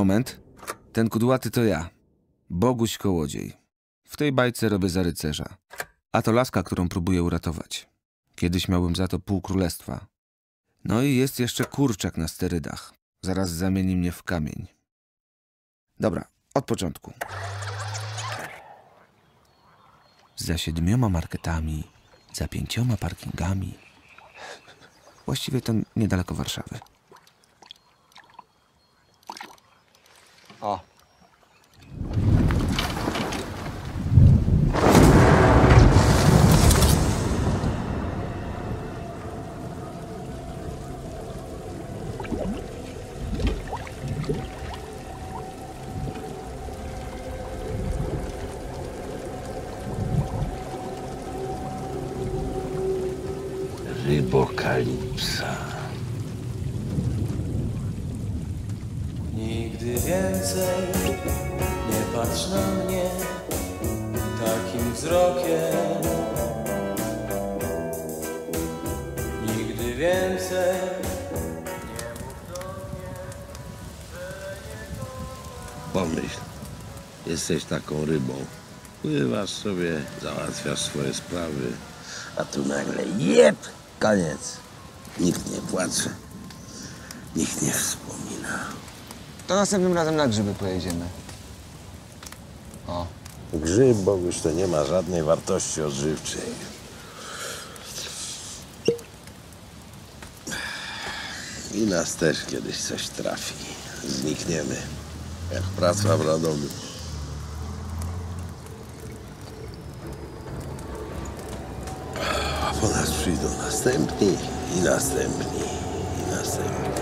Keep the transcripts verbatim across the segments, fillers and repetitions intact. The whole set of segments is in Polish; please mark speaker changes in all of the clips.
Speaker 1: Moment. Ten kudłaty to ja. Boguś Kołodziej. W tej bajce robię za rycerza. A to laska, którą próbuję uratować. Kiedyś miałbym za to pół królestwa. No i jest jeszcze kurczak na sterydach. Zaraz zamieni mnie w kamień. Dobra, od początku. Za siedmioma marketami, za pięcioma parkingami. Właściwie to niedaleko Warszawy.
Speaker 2: O.
Speaker 3: Rybokalipsa.
Speaker 4: Nigdy więcej nie patrz na mnie takim wzrokiem. Nigdy więcej nie mów do mnie, że nie...
Speaker 3: Pomyśl, jesteś taką rybą. Pływasz sobie, załatwiasz swoje sprawy, a tu nagle jeb, koniec. Nikt nie płacze, nikt nie wspomina.
Speaker 2: To następnym razem na grzyby pojedziemy. O.
Speaker 3: Grzyb, Boguś, to nie ma żadnej wartości odżywczej. I nas też kiedyś coś trafi. Znikniemy, jak praca w Radomiu. A po nas przyjdą następni i następni i następni.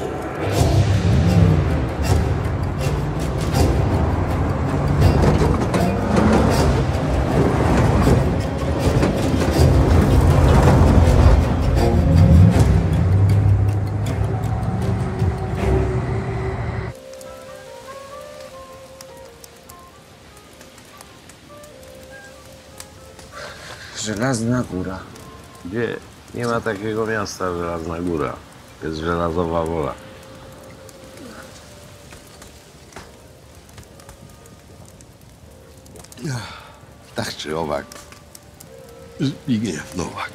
Speaker 2: Żelazna Góra.
Speaker 3: Gdzie? Nie ma takiego miasta, Żelazna Góra. Jest Żelazowa Wola. Tak czy owak, Zbigniew Nowak.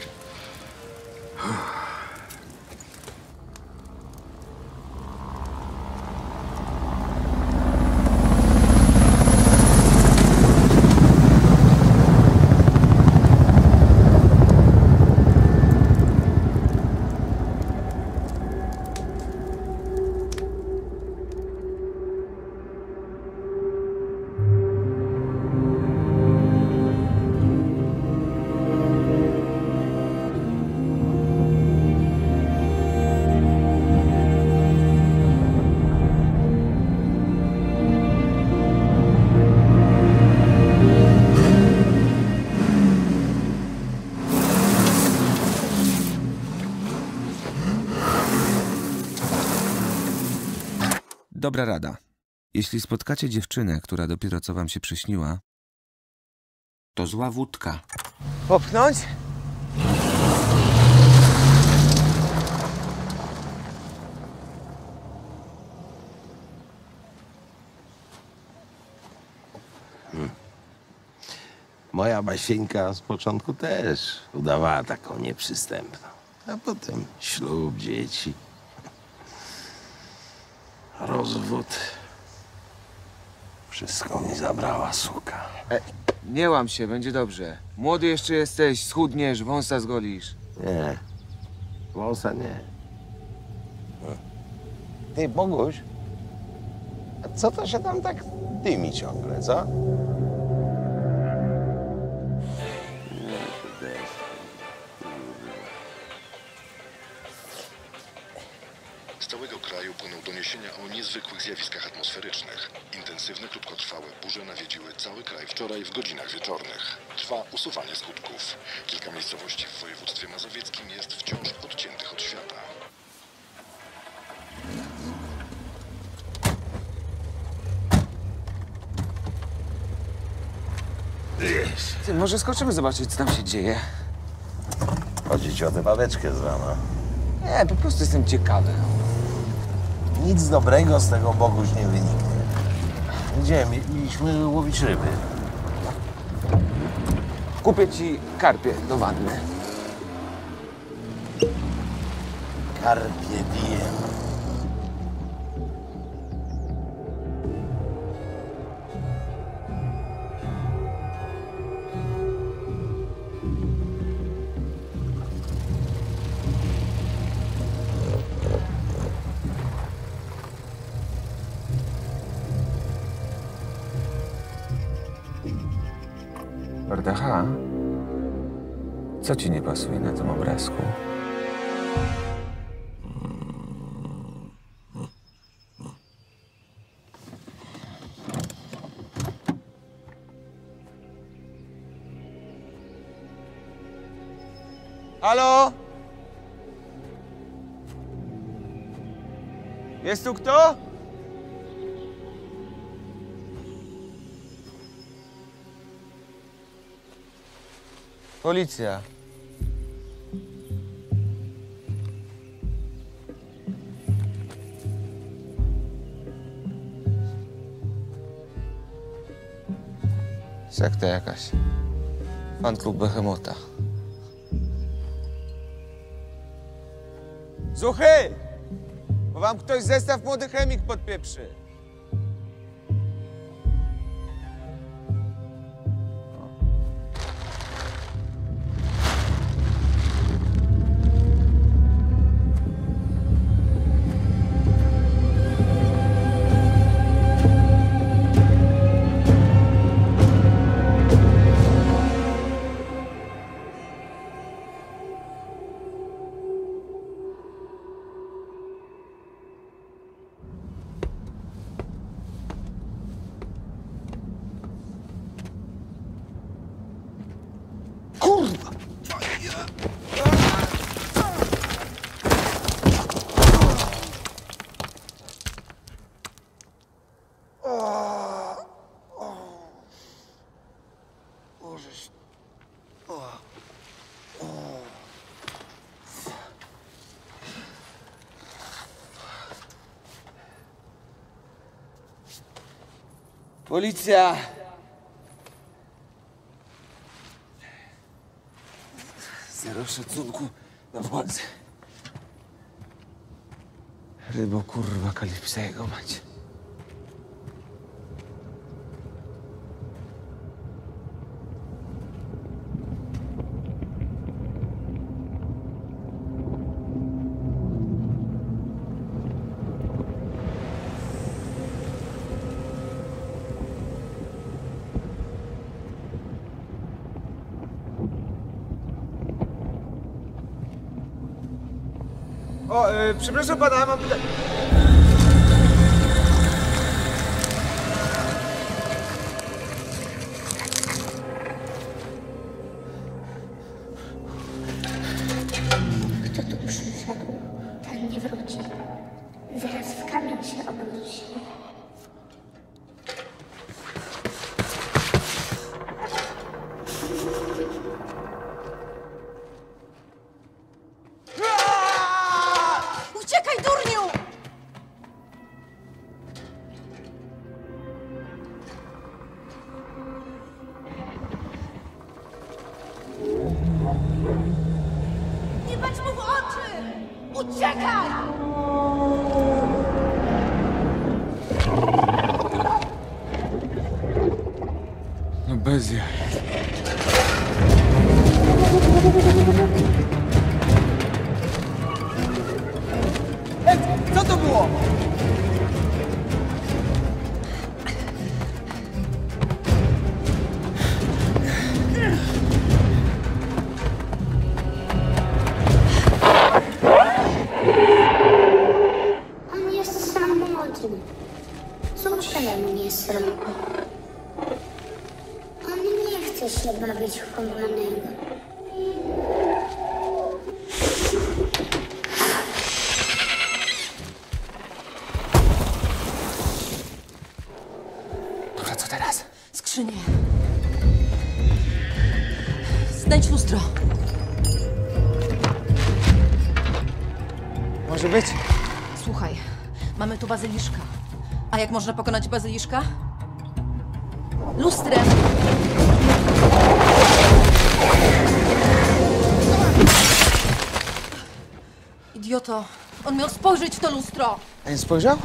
Speaker 1: Dobra rada. Jeśli spotkacie dziewczynę, która dopiero co wam się przyśniła, to zła wódka.
Speaker 2: Popchnąć?
Speaker 3: Hmm. Moja Basieńka z początku też udawała taką nieprzystępną. A potem ślub, dzieci. Rozwód. Wszystko mi zabrała suka.
Speaker 2: E, nie łam się, będzie dobrze. Młody jeszcze jesteś, schudniesz, wąsa zgolisz.
Speaker 3: Nie. Wąsa nie. Ty, Boguś, a co to się tam tak dymi ciągle, co?
Speaker 5: Z całego kraju płyną doniesienia o niezwykłych zjawiskach atmosferycznych. Intensywne, krótkotrwałe burze nawiedziły cały kraj wczoraj w godzinach wieczornych. Trwa usuwanie skutków. Kilka miejscowości w województwie mazowieckim jest wciąż odciętych od świata.
Speaker 2: Ty, może skoczymy zobaczyć, co tam się dzieje?
Speaker 3: Chodzi ci o tę babeczkę z rana.
Speaker 2: Nie, po prostu jestem ciekawy.
Speaker 3: Nic dobrego z tego, Boguś, nie wyniknie. Gdzie? Mi- Mieliśmy łowić ryby.
Speaker 2: Kupię ci karpie do wanny.
Speaker 3: Carpe diem.
Speaker 2: Wardacha, co ci nie pasuje na tym obrazku? Halo? Jest tu kto? Policja. Sekta jakaś. Fanklub Behemota. Zuchy! Bo wam ktoś zestaw Młody Chemik podpieprzy. Policja! Zero szacunku na władzy. Rybo, kurwa, kalipsa jego mać. O, yy, przepraszam pana, mam pytanie.
Speaker 6: Kto tu przyszedł, ten nie wróci. Zaraz w kamień się obróci.
Speaker 7: Uciekaj, durniu! Nie patrz mu w oczy! Uciekaj!
Speaker 2: No bez jaj. Ej, co to było?
Speaker 6: On jest samotny. Zupełnie mnie srogo. On nie chce się bawić w chowanego.
Speaker 2: Dobra, co teraz?
Speaker 7: Skrzynię. Znajdź lustro.
Speaker 2: Może być?
Speaker 7: Słuchaj, mamy tu bazyliszka. A jak można pokonać bazyliszka? Lustrem. Idioto, on miał spojrzeć w to lustro.
Speaker 2: A nie spojrzał?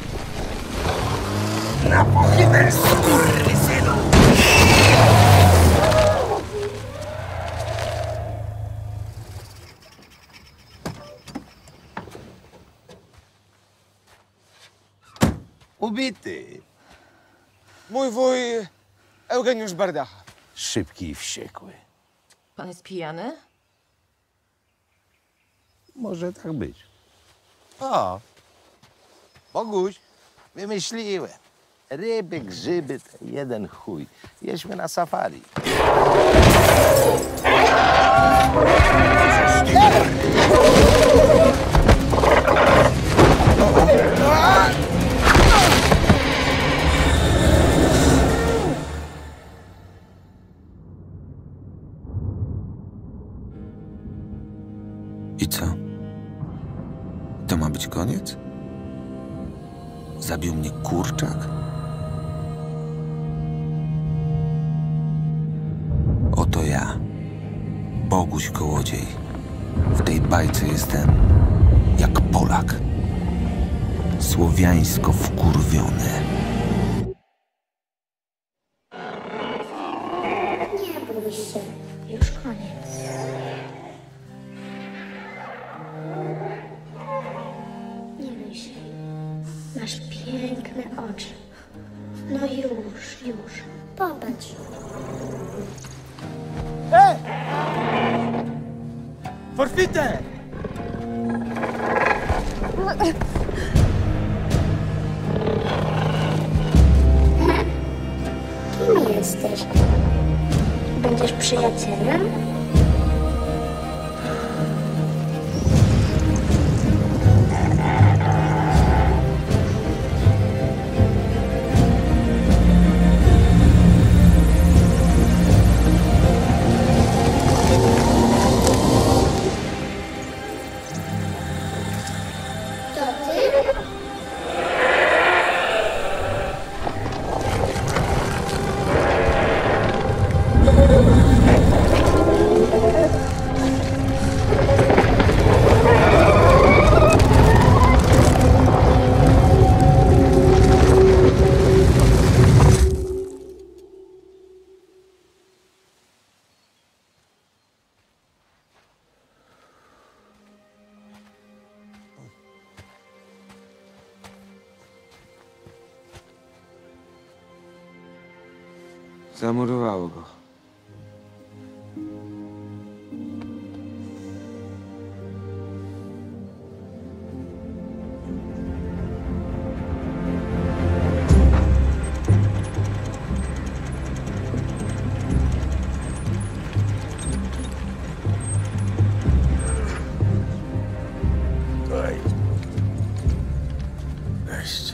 Speaker 3: Ubity.
Speaker 2: Mój wuj Eugeniusz Bardacha.
Speaker 3: Szybki i wściekły.
Speaker 7: Pan jest pijany?
Speaker 3: Może tak być. O, Boguś, wymyśliłem. Ryby, grzyby, to jeden chuj. Jedźmy na safari.
Speaker 1: I co? To ma być koniec? Zabił mnie kurczak? Oto ja, Boguś Kołodziej. W tej bajce jestem jak Polak. Słowiańsko wkurwiony.
Speaker 6: Nie bój się, już koniec. Nie bój się. Masz piękne oczy. No już, już. Popatrz.
Speaker 4: Forfite!
Speaker 6: Kim jesteś? Będziesz przyjacielem? To ty?
Speaker 2: Zamurowało go.
Speaker 3: Oj. Cześć.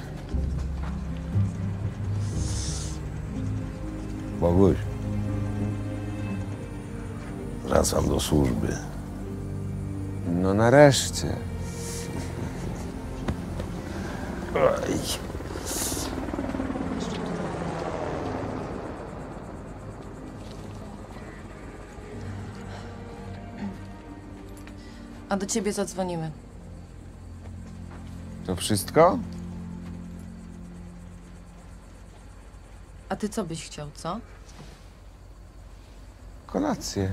Speaker 3: Boguś. Wracam do służby.
Speaker 2: No nareszcie.
Speaker 3: Oj.
Speaker 7: A do ciebie zadzwonimy.
Speaker 2: To wszystko?
Speaker 7: A ty co byś chciał, co?
Speaker 2: Kolację.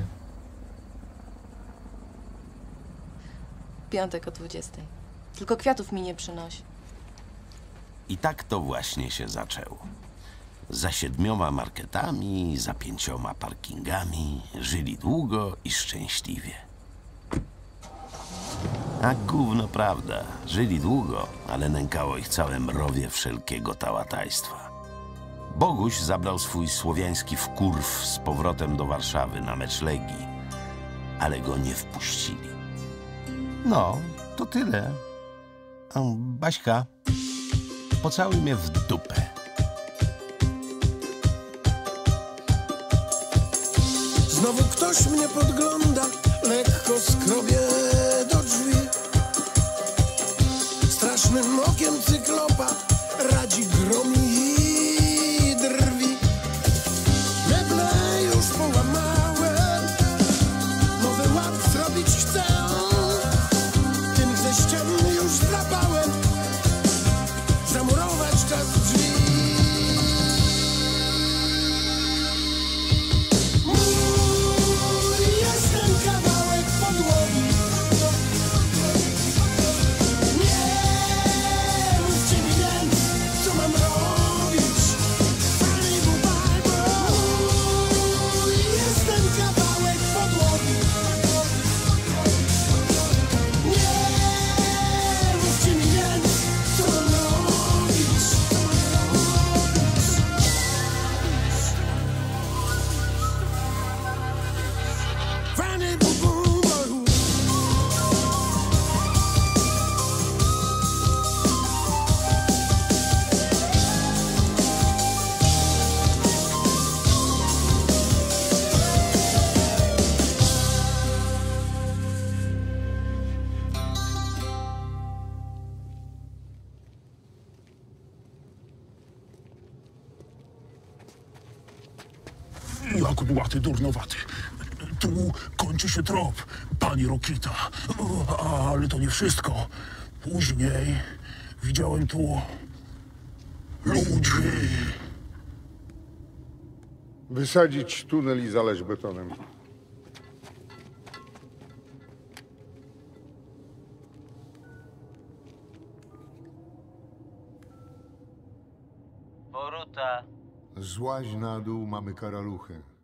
Speaker 7: Piątek o dwudziestej. Tylko kwiatów mi nie przynosi.
Speaker 3: I tak to właśnie się zaczęło. Za siedmioma marketami, za pięcioma parkingami żyli długo i szczęśliwie. A gówno prawda, żyli długo, ale nękało ich całe mrowie wszelkiego tałatajstwa. Boguś zabrał swój słowiański wkurw z powrotem do Warszawy na mecz Legii, ale go nie wpuścili. No, to tyle. A Baśka, pocałuj mnie w dupę.
Speaker 8: Znowu ktoś mnie podgląda, lekko skrobie do drzwi. Strasznym okiem cyklopa radzi gromi i drwi.
Speaker 9: Ja kudłaty, durnowaty. Tu kończy się trop, pani Rokita. O, ale to nie wszystko. Później widziałem tu ludzi.
Speaker 10: Wysadzić tunel i zalać betonem.
Speaker 11: Boruta.
Speaker 10: Złaź na dół, mamy karaluchę.